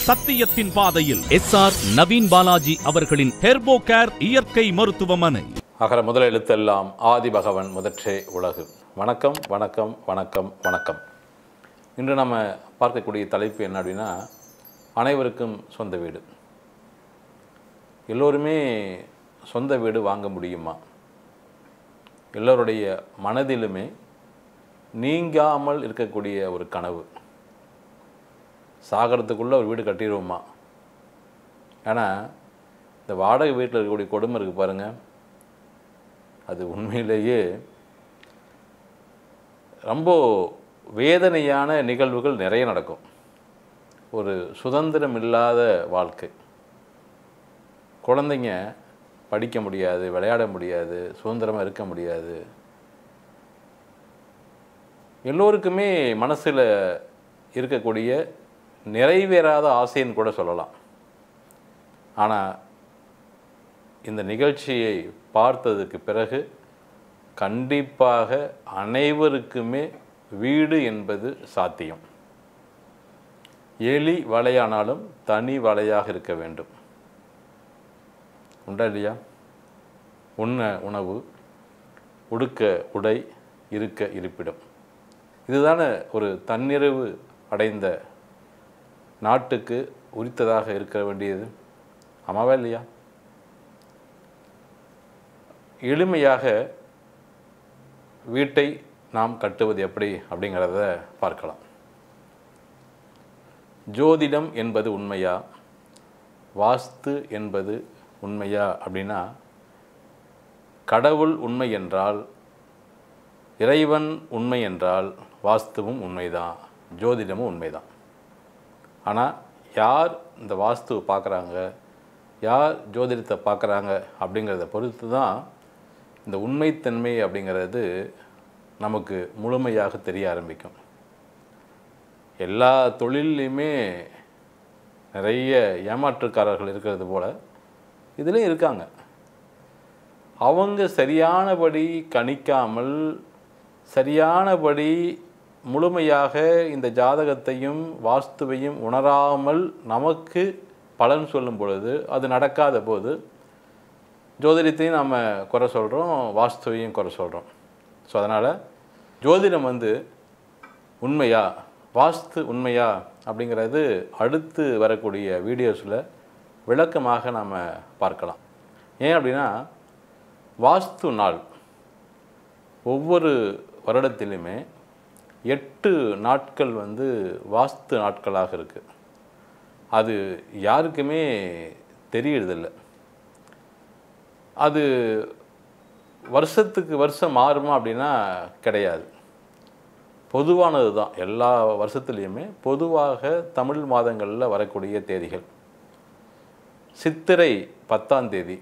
சத்தியத்தின் பாதையில் SR நவீன்பாலாஜி அவர்களின் ஹெர்போகேர் இயற்கை மருத்துவமனை. அகர முதல எழுத்தெல்லாம் ஆதி பகவன் முதற்றே உலகு. வணக்கம் வணக்கம் வணக்கம் வணக்கம். இன்று நம்ம பார்க்கக்கூடிய தலைப்பு என்ன அப்படின்னா, அனைவருக்கும் சொந்த வீடு. எல்லோருமே சொந்த வீடு வாங்க முடியுமா? எல்லோருடைய மனதிலுமே நீங்காமல் இருக்கக்கூடிய ஒரு கனவு. சாகரத்துக்குள்ளே ஒரு வீடு கட்டிடுவோமா? ஏன்னா இந்த வாடகை வீட்டில் இருக்கக்கூடிய கொடுமை இருக்குது பாருங்கள், அது உண்மையிலேயே ரொம்ப வேதனையான நிகழ்வுகள் நிறைய நடக்கும். ஒரு சுதந்திரம் இல்லாத வாழ்க்கை. குழந்தைங்க படிக்க முடியாது, விளையாட முடியாது, சுதந்திரமாக இருக்க முடியாது. எல்லோருக்குமே மனசில் இருக்கக்கூடிய நிறைவேறாத ஆசைன்னு கூட சொல்லலாம். ஆனால் இந்த நிகழ்ச்சியை பார்த்ததுக்கு பிறகு கண்டிப்பாக அனைவருக்குமே வீடு என்பது சாத்தியம். எலி வலையானாலும் தனி வலையாக இருக்க வேண்டும். உண்டா இல்லையா? உண்ண உணவு, உடுக்க உடை, இருக்க இருப்பிடம். இதுதானே ஒரு தன்னிறைவு அடைந்த நாட்டுக்கு உரித்ததாக இருக்க வேண்டியது. ஆமாவா இல்லையா? எளிமையாக வீட்டை நாம் கட்டுவது எப்படி அப்படிங்கிறத பார்க்கலாம். ஜோதிடம் என்பது உண்மையா, வாஸ்து என்பது உண்மையா அப்படின்னா, கடவுள் உண்மை என்றால், இறைவன் உண்மை என்றால் வாஸ்துவும் உண்மைதான், ஜோதிடமும் உண்மைதான். ஆனால் யார் இந்த வாஸ்துவை பார்க்குறாங்க, யார் ஜோதிடத்தை பார்க்குறாங்க அப்படிங்கிறத பொறுத்து தான் இந்த உண்மைத்தன்மை அப்படிங்கிறது நமக்கு முழுமையாக தெரிய ஆரம்பிக்கும். எல்லா தொழிலையுமே நிறைய ஏமாற்றுக்காரர்கள் இருக்கிறது போல் இதுலேயும் இருக்காங்க. அவங்க சரியானபடி கணிக்காமல், சரியானபடி முழுமையாக இந்த ஜாதகத்தையும் வாஸ்துவையும் உணராமல் நமக்கு பலன் சொல்லும் பொழுது, அது நடக்காத போது ஜோதிடத்தையும் நம்ம குறை சொல்கிறோம், வாஸ்துவையும் குறை சொல்கிறோம். ஸோ அதனால் ஜோதிடம் உண்மையா, வாஸ்து உண்மையா அப்படிங்கிறது அடுத்து வரக்கூடிய வீடியோஸில் விளக்கமாக நாம் பார்க்கலாம். ஏன் அப்படின்னா, வாஸ்து நாள் ஒவ்வொரு வருடத்திலுமே 8 நாட்கள் வாஸ்து நாட்களாக இருக்குது. அது யாருக்குமே தெரியறதில்லை. அது வருஷத்துக்கு வருஷம் மாறுமா அப்படின்னா கிடையாது. பொதுவானது தான். எல்லா வருஷத்துலேயுமே பொதுவாக தமிழ் மாதங்களில் வரக்கூடிய தேதிகள். சித்திரை 10ஆம் தேதி,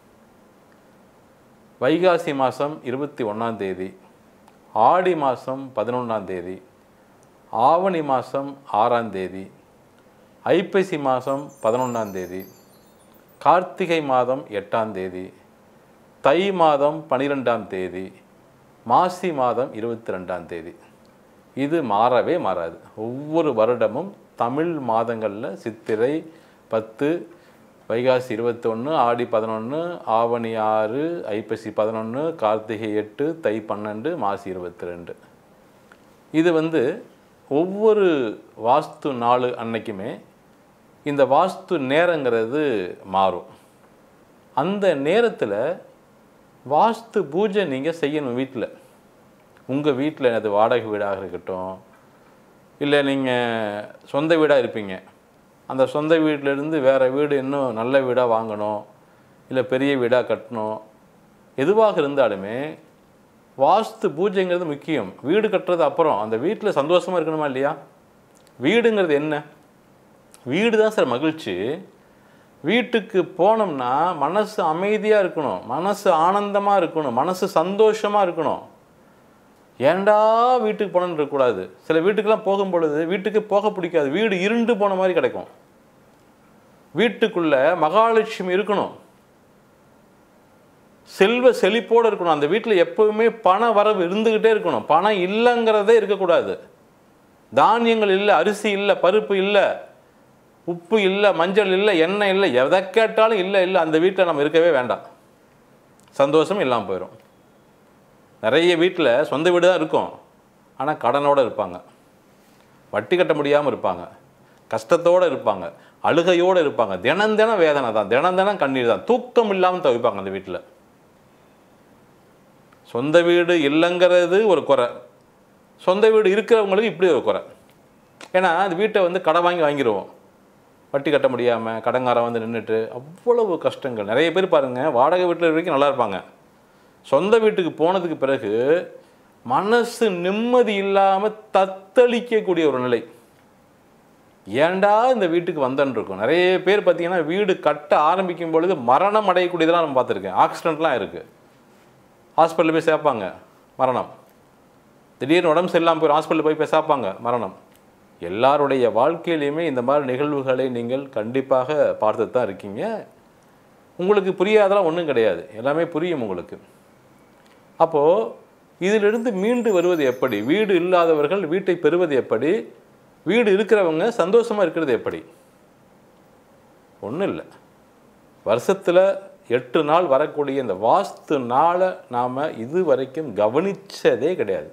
வைகாசி மாதம் 21ஆம் தேதி, ஆடி மாதம் 11ஆம் தேதி, ஆவணி மாதம் 6ஆம் தேதி, ஐப்பசி மாதம் 11ஆம் தேதி, கார்த்திகை மாதம் 8ஆம் தேதி, தை மாதம் 12ஆம் தேதி, மாசி மாதம் 22ஆம் தேதி. இது மாறவே மாறாது. ஒவ்வொரு வருடமும் தமிழ் மாதங்களில் சித்திரை 10, வைகாசி 21, ஆடி 11, ஆவணி 6, ஐப்பசி 11, கார்த்திகை 8, தை 12, மாசி 22. இது ஒவ்வொரு வாஸ்து நாள் அன்னைக்குமே இந்த வாஸ்து நேரங்கிறது மாறும். அந்த நேரத்தில் வாஸ்து பூஜை நீங்கள் செய்யணும். வீட்டில், உங்கள் வீட்டில் அது வாடகை வீடாக இருக்கட்டும், இல்லை நீங்கள் சொந்த வீடாக இருப்பீங்க, அந்த சொந்த வீட்டிலேருந்து வேறு வீடு இன்னும் நல்ல வீடாக வாங்கணும், இல்லை பெரிய வீடாக கட்டணும், எதுவாக இருந்தாலுமே வாஸ்து பூஜைங்கிறது முக்கியம். வீடு கட்டுறது அப்புறம், அந்த வீட்டில் சந்தோஷமாக இருக்கணுமா இல்லையா? வீடுங்கிறது என்ன? வீடு தான் சார் மகிழ்ச்சி. வீட்டுக்கு போனோம்னா மனசு அமைதியாக இருக்கணும், மனசு ஆனந்தமாக இருக்கணும், மனசு சந்தோஷமாக இருக்கணும். ஏண்டா வீட்டுக்கு போனோன்னு இருக்கக்கூடாது. சில வீட்டுக்கெல்லாம் போகும் பொழுது வீட்டுக்கு போக பிடிக்காது. வீடு இருண்டு போன மாதிரி கிடைக்கும். வீட்டுக்குள்ளே மகாலட்சுமி இருக்கணும், செல்வ செழிப்போடு இருக்கணும். அந்த வீட்டில் எப்பவுமே பண வரவு இருந்துக்கிட்டே இருக்கணும். பணம் இல்லைங்கிறதே இருக்கக்கூடாது. தானியங்கள் இல்லை, அரிசி இல்லை, பருப்பு இல்லை, உப்பு இல்லை, மஞ்சள் இல்லை, எண்ணெய் இல்லை, எதை கேட்டாலும் இல்லை இல்லை, அந்த வீட்டில் நம்ம இருக்கவே வேண்டாம், சந்தோஷம் இல்லாமல் போயிடும். நிறைய வீட்டில் சொந்த வீடு தான் இருக்கும், ஆனால் கடனோடு இருப்பாங்க, வட்டி கட்ட முடியாமல் இருப்பாங்க, கஷ்டத்தோடு இருப்பாங்க, அழுகையோடு இருப்பாங்க, தினம் தினம் வேதனை தான், தினம் தினம் கண்ணீர் தான், தூக்கம் இல்லாமல் தவிப்பாங்க அந்த வீட்டில். சொந்த வீடு இல்லைங்கிறது ஒரு குறை, சொந்த வீடு இருக்கிறவங்களுக்கு இப்படி ஒரு குறை. ஏன்னா அந்த வீட்டை வந்து கடன் வாங்கிடுவோம், வட்டி கட்ட முடியாமல் கடங்காரம் வந்து நின்றுட்டு அவ்வளவு கஷ்டங்கள். நிறைய பேர் பாருங்கள், வாடகை வீட்டில் வரைக்கும் நல்லா இருப்பாங்க, சொந்த வீட்டுக்கு போனதுக்கு பிறகு மனசு நிம்மதி இல்லாமல் தத்தளிக்கக்கூடிய ஒரு நிலை. ஏண்டா இந்த வீட்டுக்கு வந்தன்னு இருக்கும். நிறைய பேர் பார்த்தீங்கன்னா வீடு கட்ட ஆரம்பிக்கும் பொழுது மரணம் அடையக்கூடியதெல்லாம் நம்ம பார்த்துருக்கேன். ஆக்சிடெண்ட்லாம் இருக்குது, ஹாஸ்பிட்டலில் போய் சேர்ப்பாங்க, மரணம். திடீர்னு உடம்பு சரியில்லாமல் போய் ஹாஸ்பிட்டலில் போய் சேர்ப்பாங்க, மரணம். எல்லாருடைய வாழ்க்கையிலையுமே இந்த மாதிரி நிகழ்வுகளை நீங்கள் கண்டிப்பாக பார்த்து தான் இருக்கீங்க. உங்களுக்கு புரியாதெல்லாம் ஒன்றும் கிடையாது, எல்லாமே புரியும் உங்களுக்கு. அப்போது இதிலிருந்து மீண்டு வருவது எப்படி? வீடு இல்லாதவர்கள் வீட்டை பெறுவது எப்படி? வீடு இருக்கிறவங்க சந்தோஷமாக இருக்கிறது எப்படி? ஒன்றும் இல்லை, வருஷத்தில் 8 நாள் வரக்கூடிய இந்த வாஸ்து நாளை நாம் இது வரைக்கும் கவனித்ததே கிடையாது.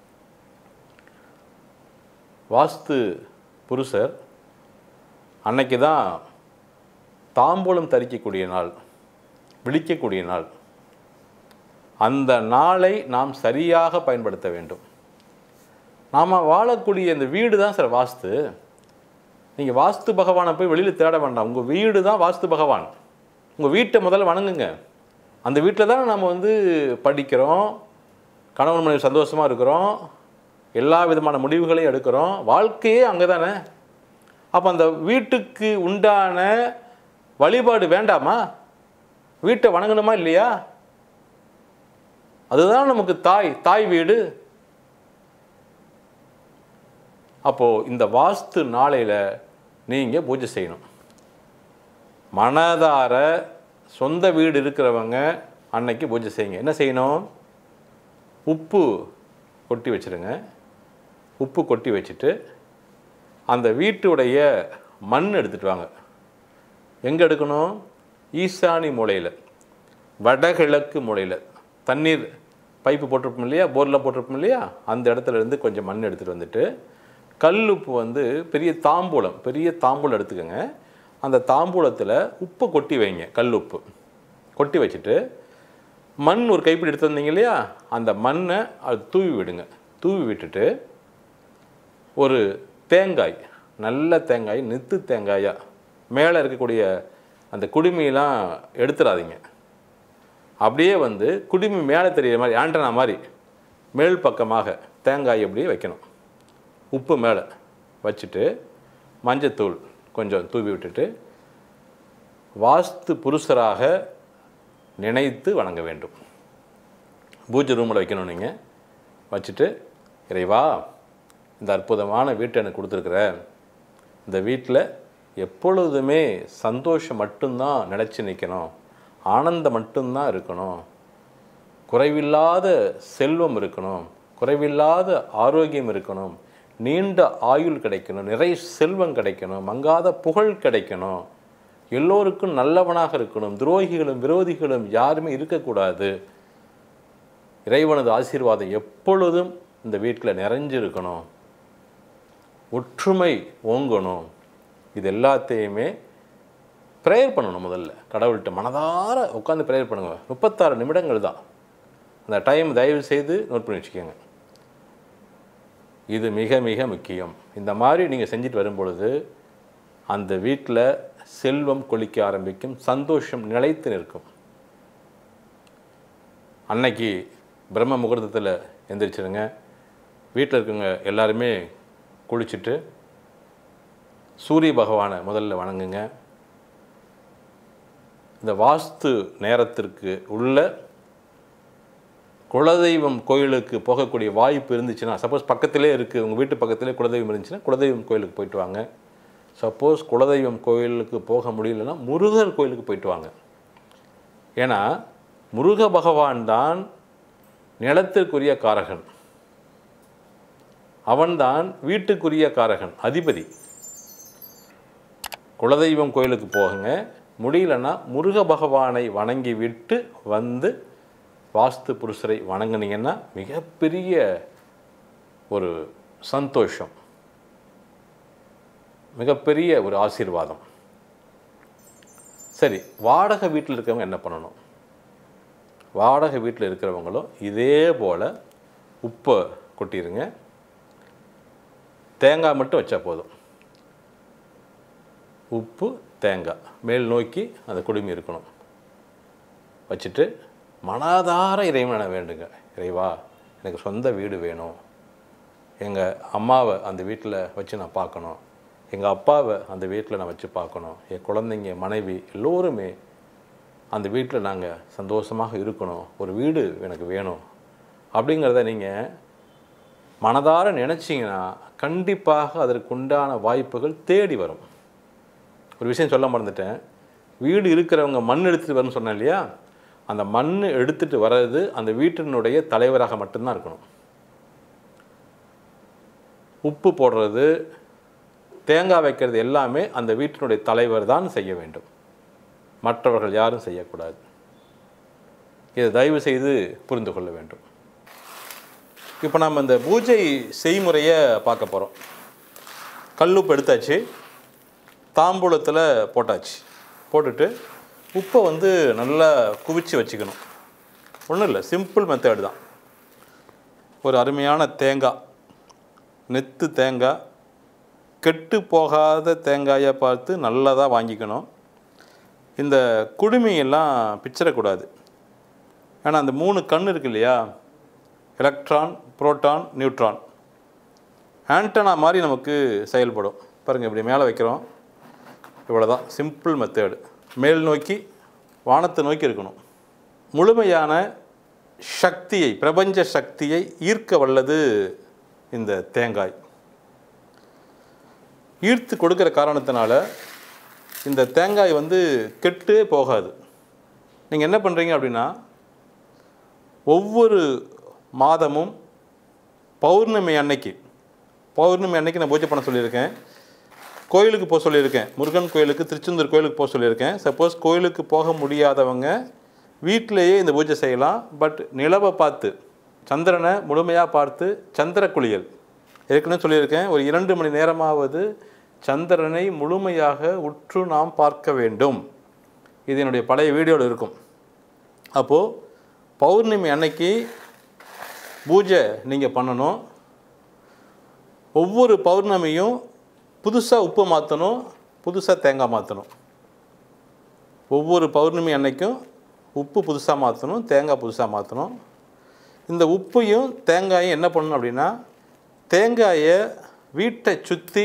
வாஸ்து புருஷர் அன்னைக்கு தான் தாம்பூலம் தரிக்கக்கூடிய நாள், விழிக்கக்கூடிய நாள். அந்த நாளை நாம் சரியாக பயன்படுத்த வேண்டும். நாம் வாழக்கூடிய இந்த வீடு தான் சார் வாஸ்து. நீங்கள் வாஸ்து பகவானை போய் வெளியில் தேட வேண்டாம், உங்கள் வீடு தான் வாஸ்து பகவான். உங்கள் வீட்டை முதல்ல வணங்குங்க. அந்த வீட்டில் தான் நம்ம வந்து படிக்கிறோம், கணவன் மனைவி சந்தோஷமாக இருக்கிறோம், எல்லா விதமான முடிவுகளையும் எடுக்கிறோம், வாழ்க்கையே அங்கே தானே. அப்போ அந்த வீட்டுக்கு உண்டான வழிபாடு வேண்டாமா? வீட்டை வணங்கணுமா இல்லையா? அதுதான் நமக்கு தாய் வீடு. அப்போது இந்த வாஸ்து நாளையில் நீங்கள் பூஜை செய்யணும். மனதார சொந்த வீடு இருக்கிறவங்க அன்னைக்கு பூஜை செய்யுங்க. என்ன செய்யணும்? உப்பு கொட்டி வச்சுருங்க. உப்பு கொட்டி வச்சுட்டு அந்த வீட்டுடைய மண் எடுத்துகிட்டு வாங்க. எங்கே எடுக்கணும்? ஈசானி மூலையில், வடகிழக்கு மூலையில். தண்ணீர் பைப்பு போட்டிருப்போம் இல்லையா, போரில் போட்டிருப்போம் இல்லையா, அந்த இடத்துல இருந்து கொஞ்சம் மண் எடுத்துகிட்டு வந்துட்டு, கல் உப்பு வந்து பெரிய தாம்பூலம் எடுத்துக்கோங்க. அந்த தாம்பூலத்தில் உப்பை கொட்டி வைங்க. கல் உப்பு கொட்டி வச்சுட்டு மண் ஒரு கைப்பிடி எடுத்து வந்தீங்க இல்லையா, அந்த மண்ணை அது தூவி விடுங்க. தூவி விட்டுட்டு ஒரு தேங்காய், நல்ல தேங்காய், நெத்து தேங்காயாக, மேலே இருக்கக்கூடிய அந்த குடுமையெல்லாம் எடுத்துடாதீங்க. அப்படியே வந்து குடுமி மேலே தெரிகிற மாதிரி ஆண்டனா மாதிரி மேல் பக்கமாக தேங்காய் அப்படியே வைக்கணும். உப்பு மேலே வச்சுட்டு மஞ்சத்தூள் கொஞ்சம் தூவி விட்டுட்டு வாஸ்து புருஷராக நினைத்து வணங்க வேண்டும். பூஜை ரூமில் வைக்கணும். நீங்கள் வச்சுட்டு, இறைவா, இந்த அற்புதமான வீட்டை எனக்கு கொடுத்துருக்குற, இந்த வீட்டில் எப்பொழுதுமே சந்தோஷம் மட்டும்தான் நினச்சி நிற்கணும், ஆனந்தம் மட்டும்தான் இருக்கணும், குறைவில்லாத செல்வம் இருக்கணும், குறைவில்லாத ஆரோக்கியம் இருக்கணும், நீண்ட ஆயுள் கிடைக்கணும், நிறை செல்வம் கிடைக்கணும், மங்காத புகழ் கிடைக்கணும், எல்லோருக்கும் நல்லவனாக இருக்கணும், துரோகிகளும் விரோதிகளும் யாருமே இருக்கக்கூடாது, இறைவனது ஆசீர்வாதம் எப்பொழுதும் இந்த வீட்டில் நிறைஞ்சிருக்கணும், ஒற்றுமை ஓங்கணும். இது எல்லாத்தையுமே ப்ரேயர் பண்ணணும். முதல்ல கடவுள்கிட்ட மனதார உட்காந்து ப்ரேயர் பண்ணுங்க. 36 நிமிடங்கள் தான் அந்த டைம். தயவு செய்து நோட் பண்ணி வச்சுக்கோங்க. இது மிக மிக முக்கியம். இந்த மாதிரி நீங்கள் செஞ்சுட்டு வரும்பொழுது அந்த வீட்டில் செல்வம் கொளிக்க ஆரம்பிக்கும், சந்தோஷம் நிலைத்து நிற்கும். அன்னைக்கு பிரம்ம முகூர்த்தத்தில் எந்திரிச்சிருங்க. வீட்டில் இருக்கவங்க எல்லாருமே குளிச்சுட்டு சூரிய பகவானை முதல்ல வணங்குங்க. இந்த வாஸ்து நேரத்திற்கு உள்ள குலதெய்வம் கோயிலுக்கு போகக்கூடிய வாய்ப்பு இருந்துச்சுன்னா, சப்போஸ் பக்கத்திலே இருக்குது, உங்கள் வீட்டு பக்கத்திலே குலதெய்வம் இருந்துச்சுன்னா குலதெய்வம் கோயிலுக்கு போயிட்டு வாங்க. சப்போஸ் குலதெய்வம் கோயிலுக்கு போக முடியலன்னா முருகர் கோயிலுக்கு போயிட்டு வாங்க. ஏன்னா முருக பகவான் தான் நிலத்திற்குரிய காரகன், அவன்தான் வீட்டுக்குரிய காரகன், அதிபதி. குலதெய்வம் கோயிலுக்கு போகுங்க. முடியலன்னா முருக பகவானை வணங்கி விட்டு வந்து வாஸ்து புருஷரை வணங்குனீங்கன்னா மிகப்பெரிய ஒரு சந்தோஷம், மிகப்பெரிய ஒரு ஆசீர்வாதம். சரி, வாடகை வீட்டில் இருக்கிறவங்க என்ன பண்ணணும்? வாடகை வீட்டில் இருக்கிறவங்களும் இதே போல் உப்பை கொட்டிடுங்க. தேங்காய் மட்டும் வச்சா போதும். உப்பு தேங்காய் மேல் நோக்கி அந்த குடுமி இருக்கணும். வச்சுட்டு மனதார இறைவனை வேண்டுங்க. இறைவா, எனக்கு சொந்த வீடு வேணும். எங்கள் அம்மாவை அந்த வீட்டில் வச்சு நான் பார்க்கணும். எங்கள் அப்பாவை அந்த வீட்டில் நான் வச்சு பார்க்கணும். என் குழந்தைங்க, மனைவி எல்லோருமே அந்த வீட்டில் நாங்கள் சந்தோஷமாக இருக்கணும். ஒரு வீடு எனக்கு வேணும் அப்படிங்கிறத நீங்கள் மனதார நினச்சிங்கன்னா கண்டிப்பாக அதற்குண்டான வாய்ப்புகள் தேடி வரும். ஒரு விஷயம் சொல்ல மறந்துட்டேன். வீடு இருக்கிறவங்க மண் எடுத்துகிட்டு வரணும்னு சொன்னேன் இல்லையா? அந்த மண் எடுத்துகிட்டு வர்றது அந்த வீட்டினுடைய தலைவராக மட்டும்தான் இருக்கணும். உப்பு போடுறது, தேங்காய் வைக்கிறது எல்லாமே அந்த வீட்டினுடைய தலைவர் தான் செய்ய வேண்டும். மற்றவர்கள் யாரும் செய்யக்கூடாது. இதை தயவு செய்து புரிந்து கொள்ள வேண்டும். இப்போ நம்ம இந்த பூஜை செய்முறையை பார்க்க போகிறோம். கல்லுப்பு எடுத்தாச்சு, தாம்பூலத்தில் போட்டாச்சு. போட்டுட்டு உப்பை நல்லா குவிச்சு வச்சுக்கணும். ஒன்றும் இல்லை, சிம்பிள் மெத்தட் தான். ஒரு அருமையான தேங்காய், நெத்து தேங்காய், கெட்டு போகாத தேங்காயை பார்த்து நல்லதாக வாங்கிக்கணும். இந்த குடுமையெல்லாம் பிச்சிடக்கூடாது. ஏன்னா அந்த 3 கண் இருக்கு இல்லையா, எலக்ட்ரான், புரோட்டான், நியூட்ரான், ஆண்டனா மாதிரி நமக்கு செயல்படும். பாருங்கள், இப்படி மேலே வைக்கிறோம். இவ்வளோதான், சிம்பிள் மெத்தேடு. மேல் நோக்கி வானத்தை நோக்கி இருக்கணும். முழுமையான சக்தியை, பிரபஞ்ச சக்தியை ஈர்க்க வல்லது இந்த தேங்காய். ஈர்த்து கொடுக்குற காரணத்தினால இந்த தேங்காய் கெட்டு போகாது. நீங்கள் என்ன பண்ணுறீங்க அப்படின்னா, ஒவ்வொரு மாதமும் பௌர்ணமி அன்னைக்கு நான் பூஜை பண்ண சொல்லியிருக்கேன். கோயிலுக்கு போக சொல்லியிருக்கேன். முருகன் கோயிலுக்கு, திருச்செந்தூர் கோயிலுக்கு போக சொல்லியிருக்கேன். சப்போஸ் கோயிலுக்கு போக முடியாதவங்க வீட்டிலேயே இந்த பூஜை செய்யலாம். பட் நிலவை பார்த்து, சந்திரனை முழுமையாக பார்த்து சந்திர குளியல் ஏற்கனவே சொல்லியிருக்கேன். ஒரு 2 மணி நேரமாவது சந்திரனை முழுமையாக உற்று நாம் பார்க்க வேண்டும். இது என்னுடைய பழைய வீடியோவில் இருக்கும். அப்போது பௌர்ணமி அன்னைக்கு பூஜை நீங்கள் பண்ணணும். ஒவ்வொரு பௌர்ணமியும் புதுசாக உப்பு மாற்றணும், புதுசாக தேங்காய் மாற்றணும். ஒவ்வொரு பௌர்ணமி அன்னைக்கும் உப்பு புதுசாக மாற்றணும், தேங்காய் புதுசாக மாற்றணும். இந்த உப்பையும் தேங்காயும் என்ன பண்ணணும் அப்படின்னா, தேங்காயை வீட்டை சுற்றி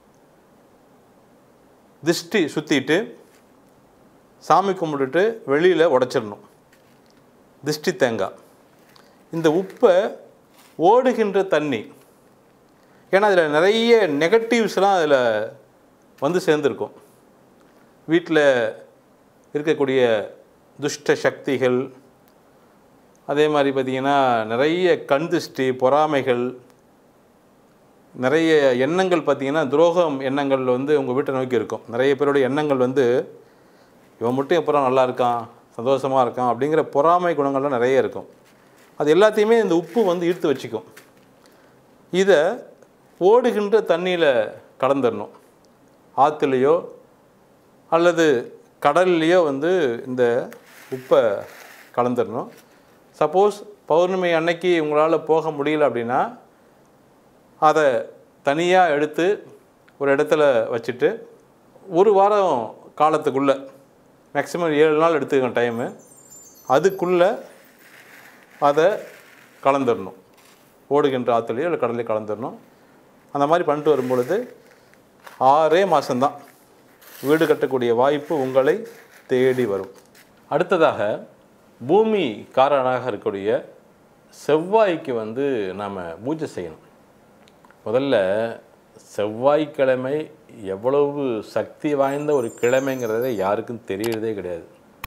திஷ்டி சுற்றிட்டு சாமி கும்பிட்டுட்டு வெளியில் உடைச்சிடணும். திஷ்டி தேங்காய். இந்த உப்பை ஓடுகின்ற தண்ணி, ஏன்னா அதில் நிறைய நெகட்டிவ்ஸ்லாம் அதில் சேர்ந்துருக்கும். வீட்டில் இருக்கக்கூடிய துஷ்ட சக்திகள், அதே மாதிரி பார்த்திங்கன்னா நிறைய கண் திருஷ்டி, பொறாமைகள், நிறைய எண்ணங்கள், பார்த்திங்கன்னா துரோகம் எண்ணங்கள் உங்கள் வீட்டை நோக்கி இருக்கும். நிறைய பேருடைய எண்ணங்கள் இவன் மட்டும் எப்பறம் நல்லா இருக்கான், சந்தோஷமாக இருக்கான் அப்படிங்கிற பொறாமை குணங்கள்லாம் நிறைய இருக்கும். அது எல்லாத்தையுமே இந்த உப்பு ஈர்த்து வச்சுக்கும். இதை ஓடுகின்ற தண்ணியில் கலந்துடணும். ஆற்றுலையோ அல்லது கடல்லையோ இந்த உப்பை கலந்துடணும். சப்போஸ் பௌர்ணமி அன்னைக்கு உங்களால் போக முடியல அப்படின்னா அதை தனியாக எடுத்து ஒரு இடத்துல வச்சுட்டு ஒரு வாரம் காலத்துக்குள்ளே, மேக்ஸிமம் 7 நாள் எடுத்துக்கணும் டைமு, அதுக்குள்ளே அதை கலந்துடணும். ஓடுகின்ற ஆற்றுலையோ இல்லை கடலையோ கலந்துடணும். அந்த மாதிரி பண்ணிட்டு வரும்பொழுது 6 மாதம்தான் வீடு கட்டக்கூடிய வாய்ப்பு உங்களை தேடி வரும். அடுத்ததாக பூமி காரனாக இருக்கக்கூடிய செவ்வாய்க்கு நாம் பூஜை செய்யணும். முதல்ல செவ்வாய்க்கிழமை எவ்வளவு சக்தி வாய்ந்த ஒரு கிழமைங்கிறத யாருக்கும் தெரியறதே கிடையாது.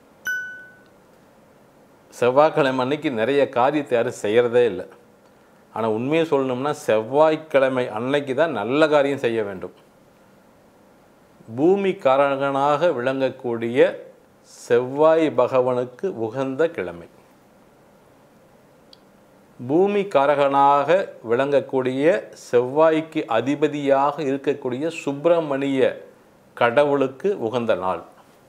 செவ்வாய்க்கிழமை அன்னைக்கு நிறைய காரியத்தை யாரும் செய்கிறதே இல்லை. ஆனால் உண்மையை சொல்லணும்னா செவ்வாய்க்கிழமை அன்னைக்கு தான் நல்ல காரியம் செய்ய வேண்டும். பூமி காரகனாக விளங்கக்கூடிய செவ்வாய் பகவானுக்கு உகந்த கிழமை. பூமி காரகனாக விளங்கக்கூடிய செவ்வாய்க்கு அதிபதியாக இருக்கக்கூடிய சுப்பிரமணிய கடவுளுக்கு உகந்த நாள்.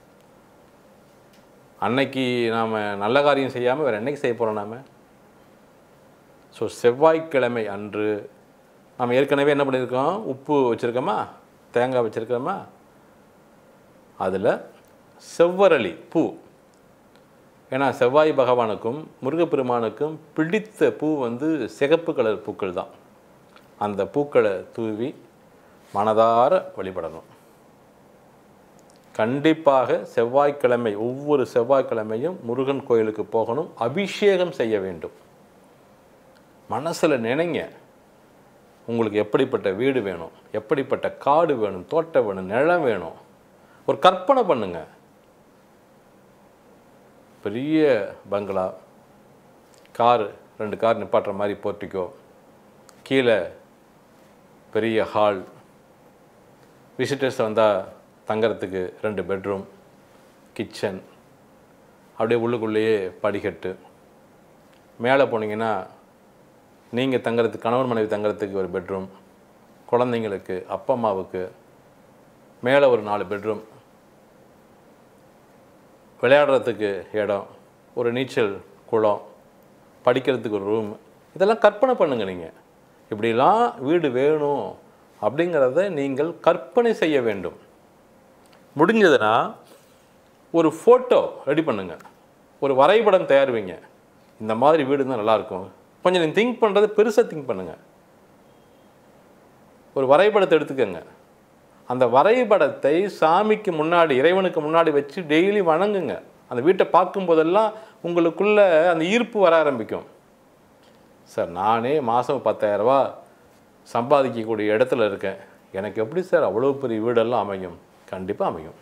அன்னைக்கு நாம் நல்ல காரியம் செய்யாமல் வேறு என்னைக்கு செய்ய போகிறோம் நாம்? ஸோ செவ்வாய்க்கிழமை அன்று நாம் ஏற்கனவே என்ன பண்ணியிருக்கோம்? உப்பு வச்சுருக்கோமா, தேங்காய் வச்சுருக்கிறோமா, அதில் செவ்வரளி பூ, ஏன்னா செவ்வாய் பகவானுக்கும் முருகப்பெருமானுக்கும் பிடித்த பூ வந்து சிகப்பு கலர் பூக்கள் தான். அந்த பூக்களை தூவி மனதார வழிபடணும். கண்டிப்பாக செவ்வாய்க்கிழமை, ஒவ்வொரு செவ்வாய்க்கிழமையும் முருகன் கோயிலுக்கு போகணும், அபிஷேகம் செய்ய வேண்டும். மனசில் நினைங்க, உங்களுக்கு எப்படிப்பட்ட வீடு வேணும், எப்படிப்பட்ட காடு வேணும், தோட்டம் வேணும், நிலம் வேணும், ஒரு கற்பனை பண்ணுங்க. பெரிய பங்களா, காரு, 2 கார் நிப்பாட்டுற மாதிரி போர்ட்டிக்கோ, கீழே பெரிய ஹால், விசிட்டர்ஸ் வந்தால் தங்கறதுக்கு 2 பெட்ரூம், கிச்சன், அப்படியே உள்ளுக்குள்ளேயே படிக்கட்டு, மேலே போனீங்கன்னா நீங்கள் தங்கறதுக்கு, கணவன் மனைவி தங்கறதுக்கு ஒரு பெட்ரூம், குழந்தைங்களுக்கு, அப்பா அம்மாவுக்கு மேலே ஒரு 4 பெட்ரூம், விளையாடுறதுக்கு இடம், ஒரு நீச்சல் குளம், படிக்கிறதுக்கு ஒரு ரூம். இதெல்லாம் கற்பனை பண்ணுங்க. நீங்கள் இப்படிலாம் வீடு வேணும் அப்படிங்கிறத நீங்கள் கற்பனை செய்ய வேண்டும். முடிஞ்சதுன்னா ஒரு ஃபோட்டோ ரெடி பண்ணுங்க, ஒரு வரைபடம் தயாரிவீங்க. இந்த மாதிரி வீடு தான் நல்லாயிருக்கும். கொஞ்சம் நீங்கள் திங்க் பண்ணுறது பெருசாக திங்க் பண்ணுங்கள். ஒரு வரைபடத்தை எடுத்துக்கோங்க. அந்த வரைபடத்தை சாமிக்கு முன்னாடி, இறைவனுக்கு முன்னாடி வச்சு டெய்லி வணங்குங்க. அந்த வீட்டை பார்க்கும்போதெல்லாம் உங்களுக்குள்ள அந்த ஈர்ப்பு வர ஆரம்பிக்கும். சார், நானே மாதம் 10,000 ரூபா சம்பாதிக்கக்கூடிய இடத்துல இருக்கேன், எனக்கு எப்படி சார் அவ்வளோ பெரிய வீடெல்லாம் அமையும்? கண்டிப்பாக அமையும்.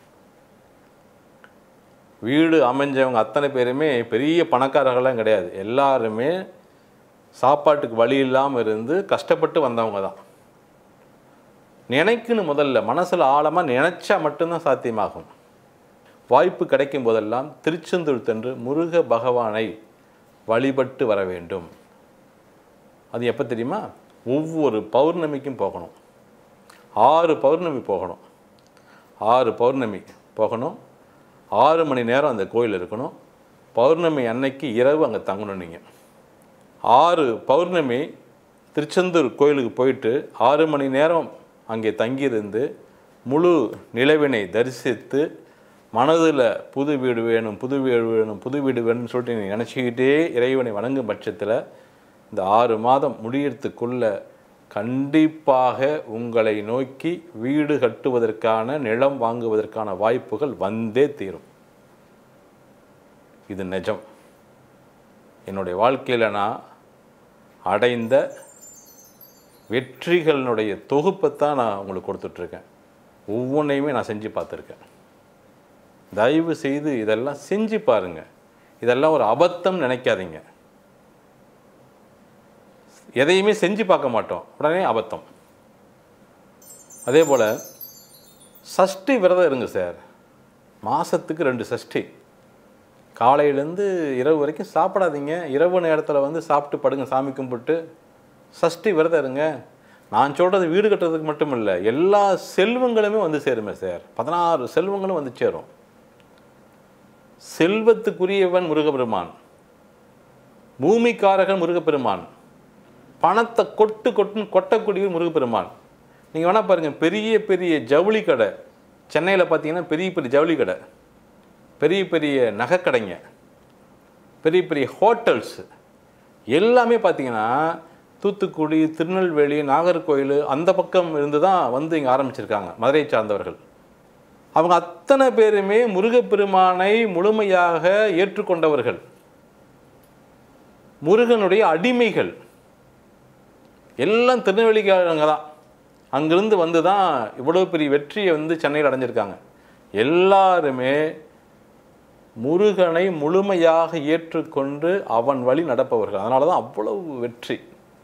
வீடு அமைஞ்சவங்க அத்தனை பேருமே பெரிய பணக்காரர்கள்லாம் கிடையாது. எல்லாருமே சாப்பாட்டுக்கு வழி இல்லாமல் இருந்து கஷ்டப்பட்டு வந்தவங்க தான். நினைக்குன்னு முதல்ல மனசில் ஆழமாக நினைச்சா மட்டும்தான் சாத்தியமாகும். வாய்ப்பு கிடைக்கும் போதெல்லாம் திருச்செந்தூர் சென்று முருக பகவானை வழிபட்டு வர வேண்டும். அது எப்போ தெரியுமா? ஒவ்வொரு பௌர்ணமிக்கும் போகணும். 6 பௌர்ணமி போகணும். 6 பௌர்ணமி போகணும். 6 மணி நேரம் அந்த கோயில் இருக்கணும். பௌர்ணமி அன்னைக்கு இரவு அங்கே தங்கணும். நீங்கள் 6 பௌர்ணமி திருச்செந்தூர் கோயிலுக்கு போயிட்டு 6 மணி நேரம் அங்கே தங்கியிருந்து முழு நிலவினை தரிசித்து மனதில் புது வீடு வேணும், புது வீடு வேணும், புது வீடு வேணும்னு சொல்லிட்டு நீங்கள் நினச்சிக்கிட்டே இறைவனை வணங்கும் பட்சத்தில் இந்த 6 மாதம் முடியறதுக்குள்ள கண்டிப்பாக உங்களை நோக்கி வீடு கட்டுவதற்கான, நிலம் வாங்குவதற்கான வாய்ப்புகள் வந்தே தீரும். இது நிஜம். என்னுடைய வாழ்க்கையில் நான் அடைந்த வெற்றிகளினுடைய தொகுப்பைத்தான் நான் உங்களுக்கு கொடுத்துட்ருக்கேன். ஒவ்வொன்றையுமே நான் செஞ்சு பார்த்துருக்கேன். தயவு செய்து இதெல்லாம் செஞ்சு பாருங்கள். இதெல்லாம் ஒரு அபத்தம் நினைக்காதீங்க. எதையுமே செஞ்சு பார்க்க மாட்டோம், உடனே அபத்தம். அதே போல் சஷ்டி விரதம் இருங்க சார். மாதத்துக்கு 2 சஷ்டி. காலையிலேருந்து இரவு வரைக்கும் சாப்பிடாதீங்க. இரவு நேரத்தில் வந்து சாப்பிட்டு படுங்க, சாமி கும்பிட்டு. சஷ்டி விரதம் இருங்க. நான் சொல்கிறது வீடு கட்டுறதுக்கு மட்டும் இல்லை, எல்லா செல்வங்களுமே வந்து சேருமே சார். 16 செல்வங்களும் வந்து சேரும். செல்வத்துக்குரியவன் முருகப்பெருமான், பூமிக்காரகன் முருகப்பெருமான், பணத்தை கொட்டக்கூடியவன் முருகப்பெருமான். நீங்கள் வேணால் பாருங்கள், பெரிய பெரிய ஜவுளி கடை சென்னையில் பார்த்தீங்கன்னா, பெரிய பெரிய ஜவுளி கடை, பெரிய பெரிய நகைக்கடைங்க, பெரிய பெரிய ஹோட்டல்ஸ் எல்லாமே பார்த்தீங்கன்னா தூத்துக்குடி, திருநெல்வேலி, நாகர்கோயில் அந்த பக்கம் இருந்து தான் வந்து இங்கே ஆரம்பிச்சிருக்காங்க, மதுரையை சார்ந்தவர்கள். அவங்க அத்தனை பேருமே முருகப்பெருமானை முழுமையாக ஏற்றுக்கொண்டவர்கள், முருகனுடைய அடிமைகள். எல்லாம் திருநெல்வேலிக்காரங்க தான். அங்கிருந்து வந்து தான் இவ்வளோ பெரிய வெற்றியை வந்து சென்னையில் அடைஞ்சிருக்காங்க. எல்லாருமே முருகனை முழுமையாக ஏற்றுக்கொண்டு அவன் வழி நடப்பவர்கள். அதனால தான் அவ்வளவு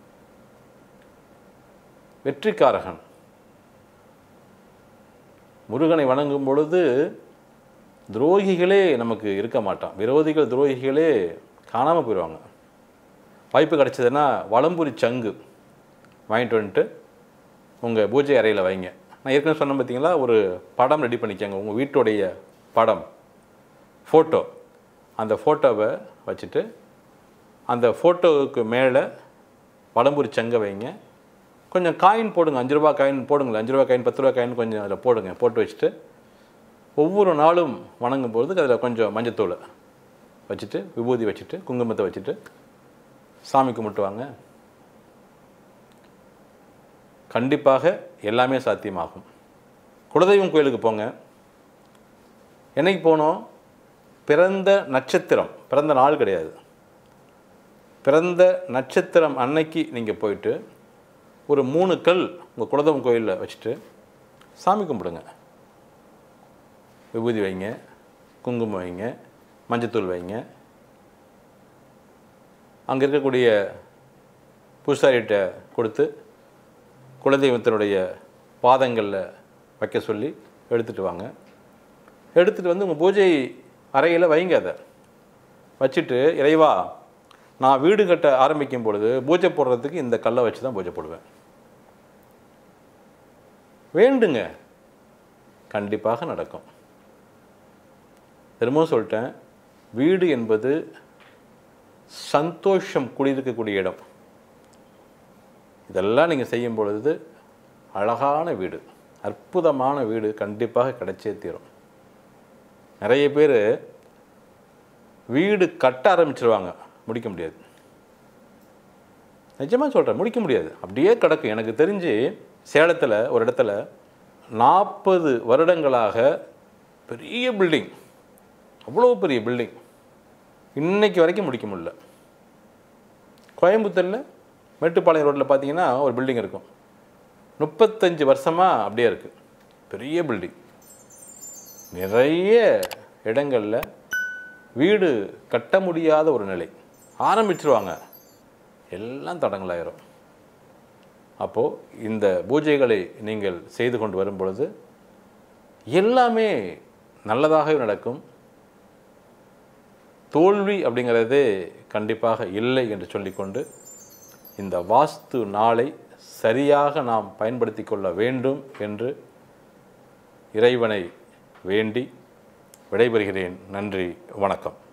வெற்றிக்காரகன். முருகனை வணங்கும் பொழுது துரோகிகளே நமக்கு இருக்க மாட்டான். விரோதிகள் துரோகிகளே காணாமல் போயிடுவாங்க. வாய்ப்பு கிடச்சதுன்னா வலம்புரி சங்கு வாங்கிட்டு வந்துட்டு உங்கள் பூஜை அறையில் வைங்க. நான் ஏற்கனவே சொன்னேன் பார்த்தீங்களா, ஒரு படம் ரெடி பண்ணிக்கோங்க, உங்கள் வீட்டுடைய படம், ஃபோட்டோ. அந்த ஃபோட்டோவை வச்சுட்டு அந்த ஃபோட்டோவுக்கு மேலே வலம்புரி சங்கை வைங்க. கொஞ்சம் காயின் போடுங்க, 5 ரூபா காயின் போடுங்களேன், 5 ரூபா காயின் 10 ரூபா காயின் கொஞ்சம் அதில் போடுங்க. போட்டு வச்சுட்டு ஒவ்வொரு நாளும் வணங்கும் பொழுது அதில் கொஞ்சம் மஞ்சத்தூளை வச்சுட்டு, விபூதி வச்சுட்டு, குங்குமத்தை வச்சுட்டு சாமி கும்பிட்டுவாங்க. கண்டிப்பாக எல்லாமே சாத்தியமாகும். குலதெய்வம் கோயிலுக்கு போங்க. என்னைக்கு போனோம்? பிறந்த நட்சத்திரம், பிறந்த நாள் கிடையாது, பிறந்த நட்சத்திரம் அன்னைக்கு நீங்கள் போயிட்டு ஒரு 3 கல் உங்கள் குலதெய்வம் கோயிலில் வச்சுட்டு சாமி கும்பிடுங்க. விபூதி வைங்க, குங்குமம் வைங்க, மஞ்சத்தூள் வைங்க. அங்கே இருக்கக்கூடிய பூசாரிகிட்ட கொடுத்து குலதெய்வத்தினுடைய பாதங்களில் வைக்க சொல்லி எடுத்துகிட்டு வாங்க. எடுத்துகிட்டு வந்து உங்கள் பூஜை அறையில் வைங்க. அதை வச்சுட்டு, இறைவா, நான் வீடு கட்ட ஆரம்பிக்கும் பொழுது பூஜை போடுறதுக்கு இந்த கல்லை வச்சு தான் பூஜை போடுவேன். வேண்டுங்க, கண்டிப்பாக நடக்கும். திரும்பவும் சொல்லிட்டேன், வீடு என்பது சந்தோஷம் குடியிருக்கக்கூடிய இடம். இதெல்லாம் நீங்கள் செய்யும் பொழுது அழகான வீடு, அற்புதமான வீடு கண்டிப்பாக கிடைச்சே தீரும். நிறைய பேர் வீடு கட்ட ஆரம்பிச்சிருவாங்க, முடிக்க முடியாது. நிஜமாக சொல்கிறேன், முடிக்க முடியாது, அப்படியே கிடக்கும். எனக்கு தெரிஞ்சு சேலத்தில் ஒரு இடத்துல 40 வருடங்களாக பெரிய பில்டிங், அவ்வளோ பெரிய பில்டிங், இன்னைக்கு வரைக்கும் முடிக்க முடியல. கோயம்புத்தூரில் மேட்டுப்பாளையம் ரோட்டில் பார்த்தீங்கன்னா ஒரு பில்டிங் இருக்கும், 35 வருஷமாக அப்படியே இருக்குது, பெரிய பில்டிங். நிறைய இடங்களில் வீடு கட்ட முடியாத ஒரு நிலை, ஆரம்பிச்சிருவாங்க, எல்லாம் தடங்களாயிரும். அப்போது இந்த பூஜைகளை நீங்கள் செய்து கொண்டு வரும் பொழுது எல்லாமே நல்லதாகவே நடக்கும். தோல்வி அப்படிங்கிறதே கண்டிப்பாக இல்லை என்று சொல்லிக்கொண்டு, இந்த வாஸ்து நாளை சரியாக நாம் பயன்படுத்தி கொள்ள வேண்டும் என்று இறைவனை வேண்டி விடைபெறுகிறேன். நன்றி, வணக்கம்.